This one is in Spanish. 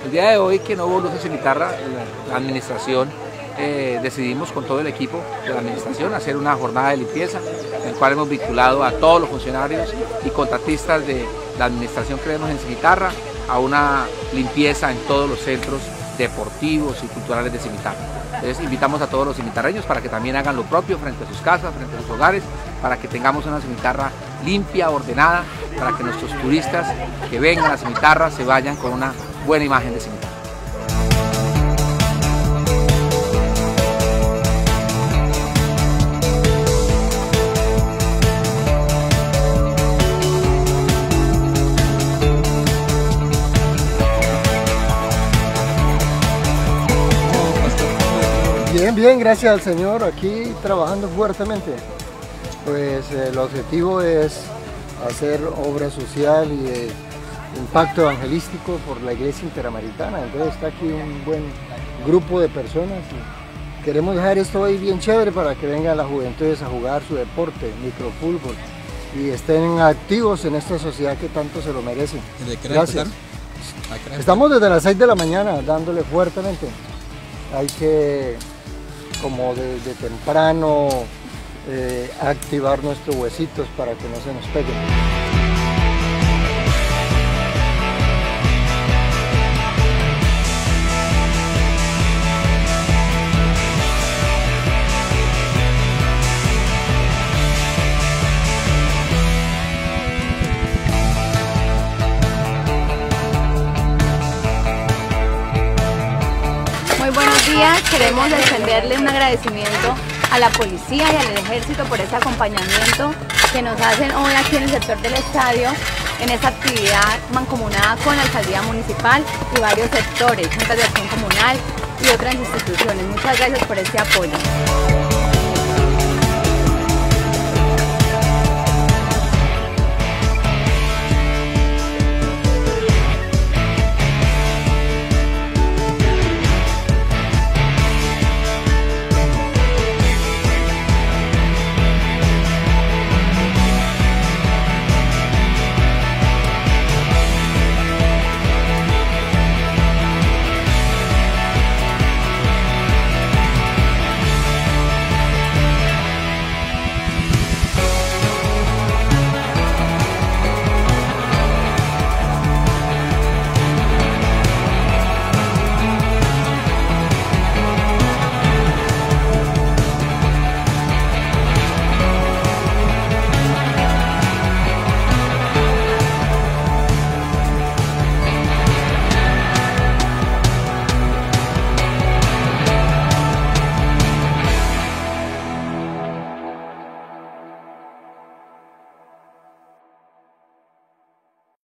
El día de hoy, que no hubo luces en guitarra, la administración decidimos con todo el equipo de la administración hacer una jornada de limpieza, en el cual hemos vinculado a todos los funcionarios y contratistas de la administración Creemos en Cimitarra a una limpieza en todos los centros deportivos y culturales de Cimitarra. Entonces invitamos a todos los cimitarreños para que también hagan lo propio frente a sus casas, frente a sus hogares, para que tengamos una Cimitarra limpia, ordenada, para que nuestros turistas que vengan a Cimitarra se vayan con una buena imagen de Cimitarra. Bien, gracias al Señor, aquí trabajando fuertemente. Pues el objetivo es hacer obra social y de impacto evangelístico por la Iglesia Interamericana. Entonces está aquí un buen grupo de personas y queremos dejar esto hoy bien chévere para que vengan las juventudes a jugar su deporte, microfútbol, y estén activos en esta sociedad que tanto se lo merecen. Gracias. Estamos desde las 6 de la mañana dándole fuertemente. Hay que, como desde temprano, activar nuestros huesitos para que no se nos peguen. Muy buenos días, queremos extenderle un agradecimiento a la policía y al ejército por este acompañamiento que nos hacen hoy aquí en el sector del estadio, en esta actividad mancomunada con la alcaldía municipal y varios sectores, juntas de acción comunal y otras instituciones. Muchas gracias por este apoyo.